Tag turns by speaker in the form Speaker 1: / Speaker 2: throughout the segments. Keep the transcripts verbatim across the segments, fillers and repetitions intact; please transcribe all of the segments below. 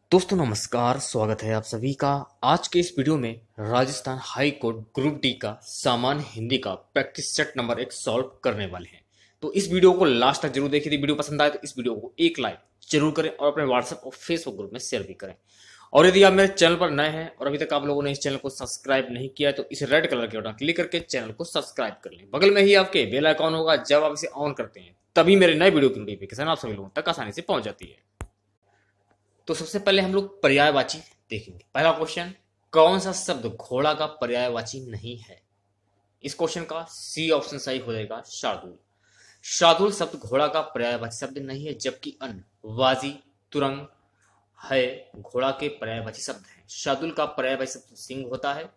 Speaker 1: दोस्तों नमस्कार, स्वागत है आप सभी का। आज के इस वीडियो में Rajasthan high court group D का सामान्य हिंदी का प्रैक्टिस सेट नंबर एक सॉल्व करने वाले हैं। तो इस वीडियो को लास्ट तक जरूर देखिए। वीडियो पसंद आए तो इस वीडियो को एक लाइक जरूर करें और अपने व्हाट्सएप और फेसबुक ग्रुप में शेयर भी करें। और यदि आप मेरे चैनल पर नए हैं और अभी तक आप लोगों ने इस चैनल को सब्सक्राइब नहीं किया है तो इस रेड कलर के बटन क्लिक करके चैनल को सब्सक्राइब कर लें। बगल में ही आपके बेल आइकॉन होगा, जब आप इसे ऑन करते हैं तभी मेरे नए वीडियो की नोटिफिकेशन आप सभी लोगों तक आसानी से पहुंच जाती है। तो सबसे पहले हम लोग पर्यायवाची देखेंगे। पहला क्वेश्चन, कौन सा शब्द घोड़ा का पर्यायवाची नहीं है? इस क्वेश्चन का सी ऑप्शन सही हो जाएगा, शार्दुल। शार्दुल शब्द घोड़ा का पर्यायवाची शब्द नहीं है, जबकि अन्य वाजी, तुरंग है घोड़ा के पर्यायवाची शब्द हैं। शार्दुल का पर्यायवाची शब्द सिंह होता है।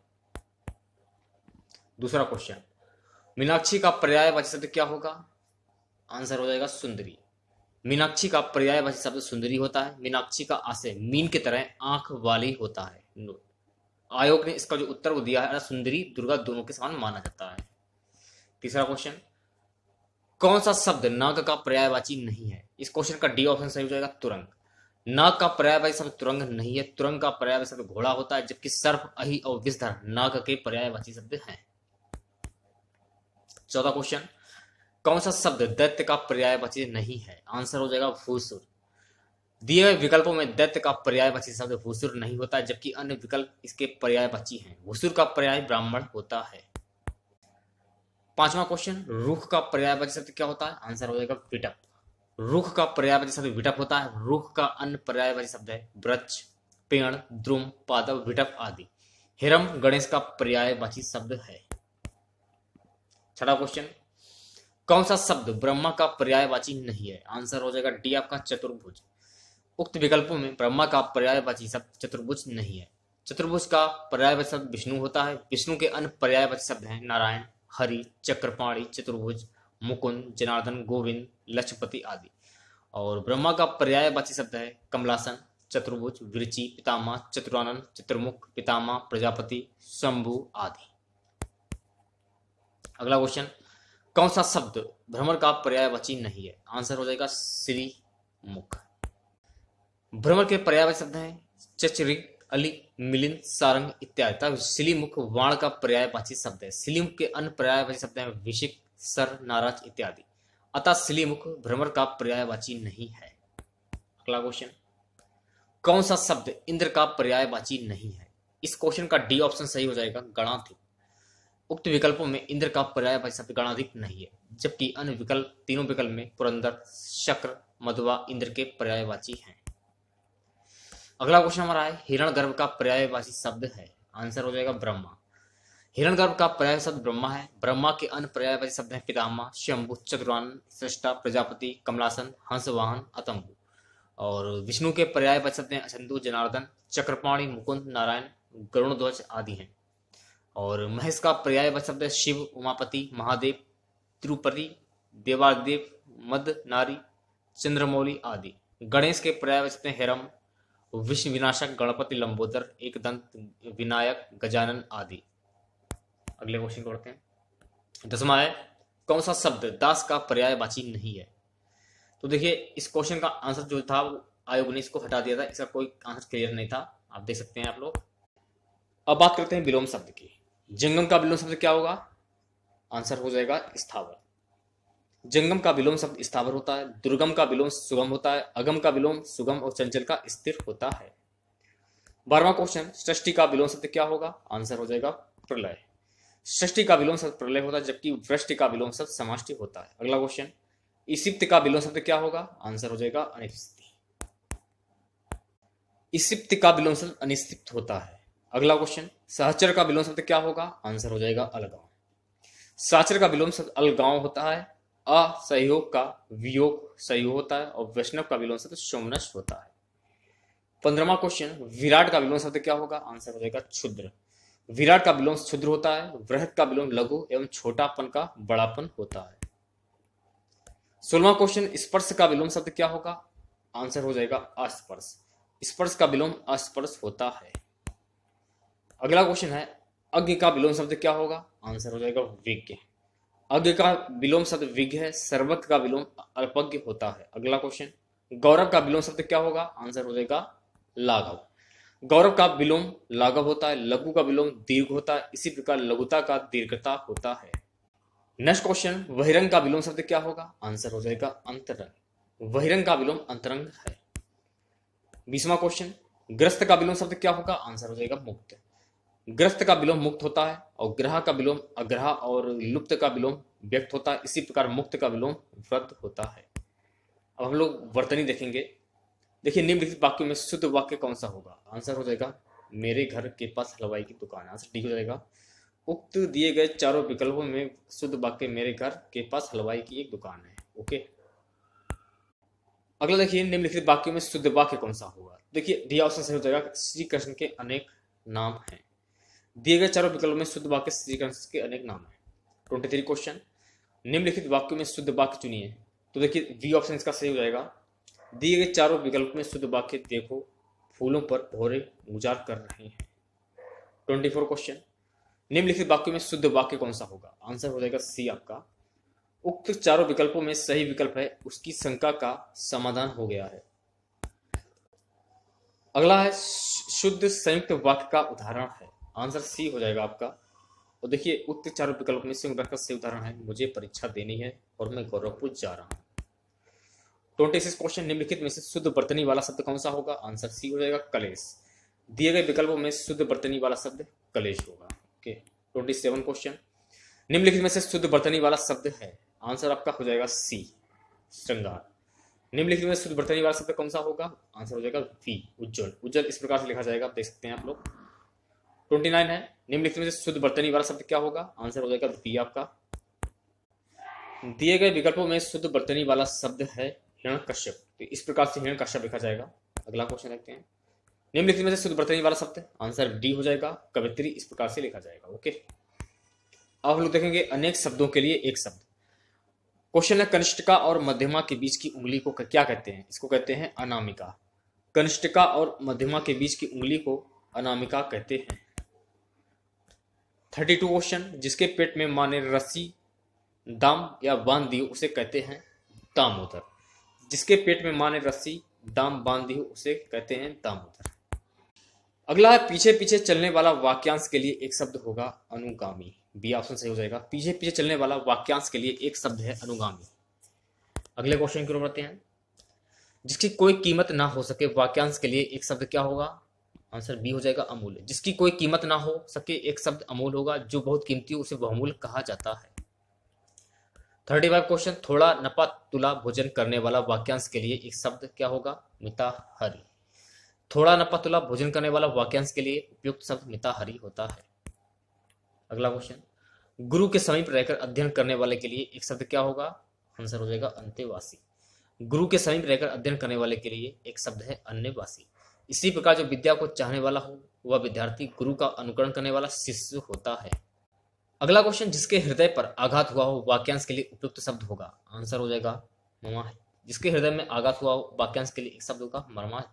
Speaker 1: दूसरा क्वेश्चन, मीनाक्षी का पर्यायवाची शब्द क्या होगा? आंसर हो जाएगा सुंदरी। मीनाक्षी का पर्यायवाची शब्द सुंदरी होता है। मीनाक्षी का आशय मीन की तरह आंख वाली होता है। आयोग ने इसका जो उत्तर वो दिया है, सुंदरी दुर्गा दोनों के समान माना जाता है। तीसरा क्वेश्चन, कौन सा शब्द नाग का पर्यायवाची नहीं है? इस क्वेश्चन का डी ऑप्शन सही हो जाएगा, तुरंग। नाग का पर्यायवाची शब्द तुरंग नहीं है। तुरंग का पर्यायवाची शब्द घोड़ा होता है, जबकि सर्प, अहि और विषधर नाग के पर्यायवाची शब्द हैं। चौथा क्वेश्चन, कौन सा शब्द दैत्य का पर्यायवाची नहीं है? आंसर हो जाएगा भूसुर। दिए गए विकल्पों में दैत्य का पर्यायवाची शब्द भूसुर नहीं होता है, जबकि अन्य विकल्प इसके पर्यायवाची हैं। भूसुर का पर्याय ब्राह्मण होता है। पांचवा क्वेश्चन, रुख का पर्यायवाची शब्द क्या होता है? आंसर हो जाएगा विटप। रुख का पर्यायवाची शब्द विटप होता है। रुख का अन्य पर्यायवाची शब्द है वृक्ष, पेड़, द्रुम, पादप, विटप आदि। हिरम गणेश का पर्यायवाची शब्द है। छठा क्वेश्चन, कौन सा शब्द ब्रह्मा का पर्यायवाची नहीं है? आंसर हो जाएगा डी आपका चतुर्भुज। उक्त विकल्पों में ब्रह्मा का पर्यायवाची शब्द चतुर्भुज नहीं है। चतुर्भुज का पर्यायवाची शब्द विष्णु होता है। विष्णु के अन्य पर्यायवाची शब्द हैं नारायण, हरि, चक्रपाणि, चतुर्भुज, मुकुंद, जनार्दन, गोविंद, लक्ष्मीपति आदि। और ब्रह्मा का पर्यायवाची शब्द है कमलासन, चतुर्भुज, विरचि, पितामह, चतुरानन, चतुर्मुख, पितामह, प्रजापति, शंभु आदि। अगला क्वेश्चन, कौन सा शब्द भ्रमर का पर्यायवाची नहीं है? आंसर हो जाएगा श्री मुख। भ्रमर के पर्यायवाची शब्द हैं चचरिक, अली, मिलिंद, सारंग इत्यादि। शिलीमुख वाण का पर्यायवाची शब्द है। शिलीमुख के अन्य पर्यायवाची शब्द हैं विशिक, सर, नाराज इत्यादि। अतः शिलीमुख भ्रमर का पर्यायवाची नहीं है। अगला क्वेश्चन, कौन सा शब्द इंद्र का पर्यायवाची नहीं है? इस क्वेश्चन का डी ऑप्शन सही हो जाएगा, गणाधिक। उक्त विकल्पों में इंद्र का पर्यायवाची शब्द गणाधिक नहीं है, जबकि अन्य विकल्प तीनों विकल्प में पुरंदर, शक्र, मधुआ इंद्र के पर्यायवाची हैं। अगला क्वेश्चन हमारा है, हिरण्यगर्भ का पर्यायवाची शब्द है। आंसर हो जाएगा ब्रह्मा। हिरण्यगर्भ का पर्याय शब्द ब्रह्मा है। ब्रह्मा के अन्य पर्यायवाची शब्द हैं पितामह, शंभु, चतुरानन, सृष्टा, प्रजापति, कमलासन, हंसवाहन, अतंबु। और विष्णु के पर्यायवाची शब्द हैं अचंदु, जनार्दन, चक्रपाणि, मुकुंद, नारायण, गरुणध्वज आदि हैं। और महेश का पर्यायवाची शब्द है शिव, उमापति, महादेव, तिरुपति, देवादेव, मद, नारी, चंद्रमौली आदि। गणेश के पर्यायवाची शब्द हैं हिरम, विश्व विनाशक, गणपति, लंबोदर, एकदंत, विनायक, गजानन आदि। अगले क्वेश्चन को पढ़ते हैं। दसवां है, कौन सा शब्द दास का पर्यायवाची नहीं है? तो देखिए, इस क्वेश्चन का आंसर जो था आयोग ने इसको हटा दिया था। इसका कोई आंसर क्लियर नहीं था, आप देख सकते हैं आप लोग। अब बात करते हैं विलोम शब्द की। जंगम का विलोम शब्द क्या होगा? आंसर हो जाएगा स्थावर। जंगम का विलोम शब्द स्थावर होता है। दुर्गम का विलोम सुगम होता है। अगम का विलोम सुगम और चंचल का स्थिर होता है। बारहवां क्वेश्चन, सृष्टि का विलोम शब्द क्या होगा? आंसर हो जाएगा प्रलय। सृष्टि का विलोम शब्द प्रलय होता है, जबकि वृष्टि का विलोम शब्द समष्टि होता है। अगला क्वेश्चन, इसिप्त का विलोम शब्द क्या होगा? आंसर हो जाएगा अनिश्चित। इसिप्त का विलोम शब्द अनिश्चित होता है। अगला क्वेश्चन, सहचर का विलोम शब्द क्या होगा? आंसर हो जाएगा अलगाव। साचर का विलोम शब्द अलगाव होता है। असहयोग का वियोग सहयोग होता है। और वैष्णव का विलोम शब्द सोमनस होता है। पंद्रहवां क्वेश्चन, विराट का विलोम शब्द क्या होगा? आंसर हो जाएगा क्षुद्र। विराट का विलोम क्षुद्र होता है। वृहत का विलोम लघु एवं छोटापन का बड़ापन होता है। सोलहवां क्वेश्चन, स्पर्श का विलोम शब्द क्या होगा? आंसर हो जाएगा अस्पर्श। स्पर्श का विलोम अस्पर्श होता है। अगला क्वेश्चन है, अज्ञ का विलोम शब्द क्या होगा? आंसर हो जाएगा विज्ञ। अज्ञ का विलोम शब्द विज्ञ है। सर्वज्ञ का विलोम अल्पज्ञ होता है। अगला क्वेश्चन, गौरव का विलोम शब्द क्या होगा? आंसर हो जाएगा लाघव। गौरव का विलोम लाघव होता है, लघु का विलोम दीर्घ होता है, इसी प्रकार लघुता का दीर्घता होता है। नेक्स्ट क्वेश्चन, बहिरंग का विलोम शब्द क्या होगा? आंसर हो जाएगा अंतरंग। बहिरंग का विलोम अंतरंग है। बीसवां क्वेश्चन, ग्रस्त का विलोम शब्द क्या होगा? आंसर हो जाएगा मुक्त। ग्रस्त का विलोम मुक्त होता है और ग्रह का विलोम अग्रह और लुप्त का विलोम व्यक्त होता है, इसी प्रकार मुक्त का विलोम व्रत होता है। अब हम लोग वर्तनी देखेंगे। देखिए, निम्नलिखित वाक्यों में शुद्ध वाक्य कौन सा होगा? आंसर हो जाएगा मेरे घर के पास हलवाई की दुकान। आंसर डी हो जाएगा। उक्त दिए गए चारों विकल्पों में शुद्ध वाक्य मेरे घर के पास हलवाई की एक दुकान है। ओके, अगला देखिए, निम्नलिखित वाक्यों में शुद्ध वाक्य कौन सा होगा? देखिए, डी ऑप्शन सही हो जाएगा। श्री कृष्ण के अनेक नाम हैं। दिए गए चारों विकल्पों में शुद्ध वाक्य श्री कृष्ण के अनेक नाम हैं। ट्वेंटी थ्री क्वेश्चन, निम्नलिखित वाक्यों में शुद्ध वाक्य चुनिए। तो देखिए, बी ऑप्शन इसका सही हो जाएगा। दिए गए चारों विकल्प में शुद्ध वाक्य देखो फूलों पर भौरे गुजार कर रहे हैं। ट्वेंटी फोर क्वेश्चन, निम्नलिखित वाक्यों में शुद्ध वाक्य कौन सा होगा? आंसर हो जाएगा सी आपका। उक्त चारों विकल्पों में सही विकल्प है उसकी शंका का समाधान हो गया है। अगला है शुद्ध संयुक्त वाक्य का उदाहरण है। आंसर सी हो जाएगा आपका। और देखिए, उक्त चारों विकल्पों में संयुक्त वाक्य का सही उदाहरण है मुझे परीक्षा देनी है और मैं गौरवपुर जा रहा हूँ। ट्वेंटी सिक्स क्वेश्चन, निम्नलिखित में से शुद्ध वर्तनी वाला शब्द कौन सा होगा? आंसर सी हो जाएगा कलेश। दिए गए विकल्पों में शुद्ध वर्तनी वाला शब्द कलेश होगा। ओके, ट्वेंटी सेवन क्वेश्चन, निम्नलिखित में से शुद्ध वर्तनी वाला शब्द है। आंसर आपका हो जाएगा सी श्रृंगार। निम्नलिखित में शुद्ध वर्तनी वाला शब्द कौन सा होगा? आंसर हो जाएगा वी उज्जवल। उज्जवल इस प्रकार से लिखा जाएगा, आप देख सकते हैं आप लोग। ट्वेंटी नाइन है, निम्नलिखित में से शुद्ध वर्तनी वाला शब्द क्या होगा? आंसर हो जाएगा बी आपका। दिए गए विकल्पों में शुद्ध वर्तनी वाला शब्द है हिरण्यकश्यप, तो इस प्रकार से हिरण्यकश्यप लिखा जाएगा। अगला क्वेश्चन देखते हैं। निम्नलिखित में से शुद्ध वर्तनी वाला शब्द, आंसर डी हो जाएगा कवित्री, इस प्रकार से लिखा जाएगा। ओके, अब हम लोग देखेंगे अनेक शब्दों के लिए एक शब्द। क्वेश्चन है, कनिष्ठिका और मध्यमा के बीच की उंगली को क्या कहते हैं? इसको कहते हैं अनामिका। कनिष्ठिका और मध्यमा के बीच की उंगली को अनामिका कहते हैं। थर्टी टू क्वेश्चन, जिसके पेट में माँ ने रस्सी दाम या बांध दी उसे कहते हैं दामोदर। जिसके पेट में माँ ने रस्सी दाम बांध दी उसे कहते हैं दामोदर। अगला है, पीछे पीछे चलने वाला वाक्यांश के लिए एक शब्द होगा अनुगामी। बी ऑप्शन सही हो जाएगा। पीछे पीछे चलने वाला वाक्यांश के लिए एक शब्द है अनुगामी। अगले क्वेश्चन की ओर बढ़ते हैं। जिसकी कोई कीमत ना हो सके वाक्यांश के लिए एक शब्द क्या होगा? आंसर बी हो जाएगा अमूल्य। जिसकी कोई कीमत ना हो सके एक शब्द अमूल्य होगा। जो बहुत कीमती हो उसे बहुमूल्य कहा जाता है। थर्टी फाइव क्वेश्चन, थोड़ा नपा तुला भोजन करने वाला वाक्यांश के लिए एक शब्द क्या होगा? मिताहारी। थोड़ा नपा तुला भोजन करने वाला वाक्यांश के लिए उपयुक्त शब्द मिताहारी होता है। अगला क्वेश्चन, गुरु के समीप रहकर अध्ययन करने वाले के लिए एक शब्द क्या होगा? आंसर हो जाएगा अंतेवासी। गुरु के समीप रहकर अध्ययन करने वाले के लिए एक शब्द है अन्यवासी। इसी प्रकार जो विद्या को चाहने वाला हो वह विद्यार्थी, गुरु का अनुकरण करने वाला शिष्य होता है। अगला क्वेश्चन, जिसके हृदय पर आघात हुआ हो वाक्यांश के लिए उपयुक्त शब्द होगा? आंसर हो जाएगा ममा। जिसके हृदय में आघात हुआ हो वाक्यांश के लिए एक शब्द होगा मर्माहत।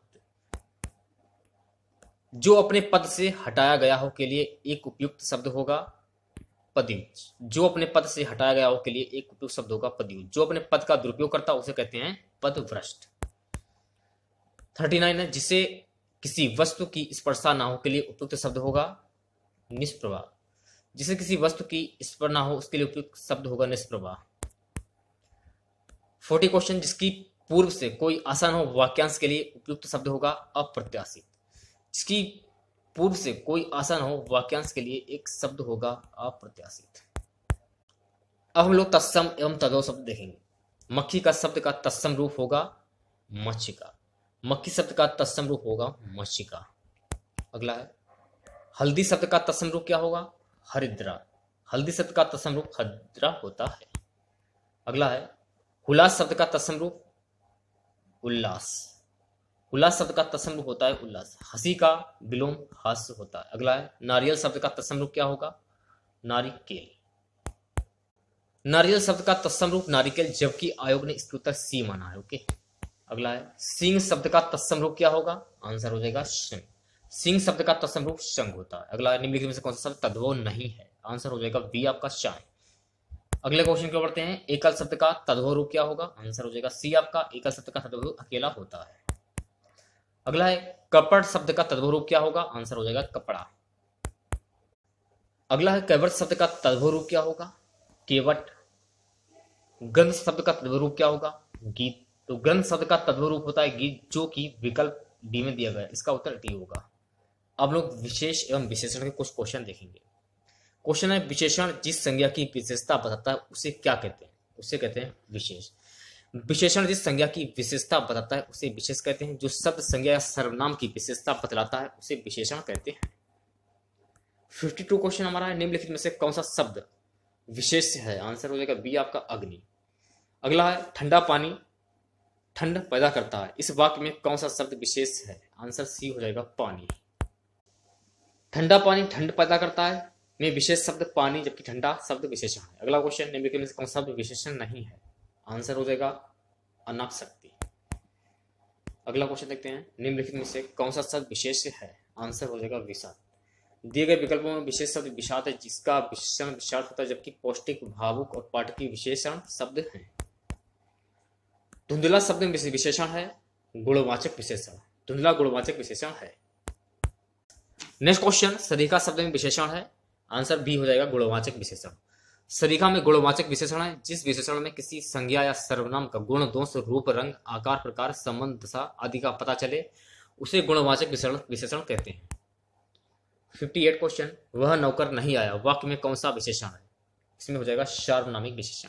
Speaker 1: जो अपने पद से हटाया गया हो के लिए एक उपयुक्त शब्द होगा पदयुज। जो अपने पद से हटाया गया हो के लिए एक उपयुक्त शब्द होगा पदयुज। जो अपने पद का दुरुपयोग करता है उसे कहते हैं पदभ्रष्ट। थर्टी नाइन है, जिसे किसी वस्तु की स्पर्शा ना हो के लिए उपयुक्त शब्द होगा निष्प्रभा। जिसे किसी वस्तु की स्पर्श ना हो उसके लिए उपयुक्त शब्द होगा निष्प्रभा। फोर्टी क्वेश्चन, जिसकी पूर्व से कोई आशा न हो वाक्यांश के लिए उपयुक्त शब्द होगा अप्रत्याशित। जिसकी पूर्व से कोई आशा न हो वाक्यांश के लिए एक शब्द होगा अप्रत्याशित। अब हम लोग तत्सम एवं तद्भव शब्द देखेंगे। मक्खी का शब्द का तत्सम रूप होगा मच्छिका। मक्खी शब्द का तत्सम रूप होगा मच्छिका। अगला है, हल्दी शब्द का तत्सम रूप क्या होगा? हरिद्रा। हल्दी शब्द का तत्सम रूप हरिद्रा होता है। अगला है, हुलास शब्द का तत्सम रूप उल्लास। उल्लास शब्द का तत्सम रूप होता है उल्लास। हंसी का विलोम हास्य होता है। अगला है, नारियल शब्द का तत्सम रूप क्या होगा? नारिकेल। नारियल शब्द का तत्सम रूप नारिकेल, जबकि आयोग ने इसके उत्तर सी माना है। ओके, अगला है, सिंह शब्द का तत्सम रूप क्या होगा? आंसर हो जाएगा शंख। सिंह शब्द का तत्सम रूप शंख होता है। अगला, निम्नलिखित में से कौन सा शब्द तद्भव नहीं है? आंसर हो जाएगा बी आपका चाय। अगले क्वेश्चन की ओर बढ़ते हैं। एकल शब्द का तद्भव रूप क्या होगा? आंसर हो जाएगा सी आपका। एकल शब्द का तद्भव अकेला होता है। अगला है, कपड़ शब्द का तद्भव रूप क्या होगा? आंसर हो जाएगा कपड़ा। अगला है कैवट शब्द का तद्भव रूप क्या होगा? केवट। ग्रंथ शब्द का तद्भव रूप क्या होगा? गीत। तो ग्रंथ शब्द का तद्भव रूप होता है गीत, जो कि विकल्प डी में दिया गया है। इसका उत्तर डी होगा। अब लोग विशेष एवं विशेषण के कुछ क्वेश्चन देखेंगे। क्वेश्चन है विशेषण जिस संज्ञा की विशेषता बताता है उसे क्या कहते हैं? उसे कहते हैं विशेष। विशेषण जिस संज्ञा की विशेषता बताता है उसे विशेष कहते हैं। जो शब्द संज्ञा या सर्वनाम की विशेषता बतलाता है उसे विशेषण कहते हैं। बावन क्वेश्चन हमारा है निम्नलिखित में से कौन सा शब्द विशेष है? आंसर हो जाएगा बी आपका अग्नि। अगला है ठंडा पानी ठंड पैदा करता है, इस वाक्य में कौन सा शब्द विशेष है? आंसर सी हो जाएगा पानी। ठंडा पानी ठंड पैदा करता है में विशेष शब्द पानी, जबकि ठंडा शब्द विशेषण है। अगला क्वेश्चन निम्नलिखित में से कौन सा शब्द विशेषण नहीं है? आंसर हो जाएगा अनासक्ति। अगला क्वेश्चन देखते हैं निम्नलिखित में से कौन सा शब्द विशेष है? आंसर हो जाएगा विषाद। दिए गए विकल्पों में विशेष शब्द विषाद है, जिसका विशेषण विषाद होता है, जबकि पौष्टिक, भावुक और पाठकीय विशेषण शब्द हैं। धुंधला शब्द में विशेषण है गुणवाचक विशेषण। धुंधला गुणवाचक विशेषण है। नेक्स्ट क्वेश्चन सरीखा शब्द में विशेषण है। आंसर बी हो जाएगा गुणवाचक विशेषण। सरीखा में गुणवाचक विशेषण है जिस विशेषण में किसी संज्ञा या सर्वनाम का गुण, दोष, रूप, रंग, आकार, प्रकार, संबंध, दशा आदि का पता चले उसे गुणवाचक विशेषण कहते हैं। अट्ठावन क्वेश्चन वह नौकर नहीं आया वाक्य में कौन सा विशेषण है? इसमें हो जाएगा सार्वनामिक विशेषण।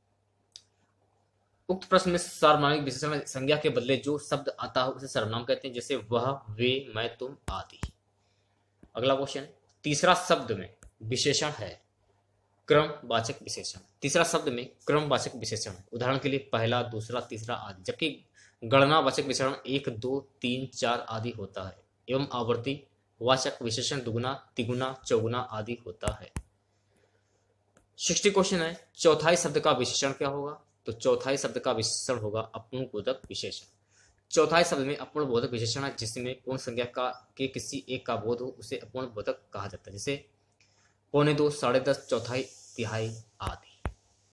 Speaker 1: उक्त प्रश्न में सार्वनामिक विशेषण संज्ञा के बदले जो शब्द आता है उसे सर्वनाम कहते हैं, जैसे वह, वे, मैं, तुम आदि। अगला क्वेश्चन तीसरा शब्द में विशेषण है क्रमवाचक विशेषण। तीसरा शब्द में क्रमवाचक विशेषण है। उदाहरण के लिए पहला, दूसरा, तीसरा आदि, जबकि गणनावाचक विशेषण एक, दो, तीन, चार आदि होता है एवं आवर्ती वाचक विशेषण दुगुना, तिगुना, चौगुना आदि होता है। साठ क्वेश्चन है चौथाई शब्द का विशेषण क्या होगा? तो चौथाई शब्द का विशेषण होगा अपूर्णबोधक विशेषण। चौथाई शब्द में अपूर्णबोधक विशेषण है जिसमें पूर्ण संज्ञा का के किसी एक का बोध हो उसे अपूर्णबोधक कहा जाता है, जैसे पौने दो, साढ़े दस, चौथाई, तिहाई आदि।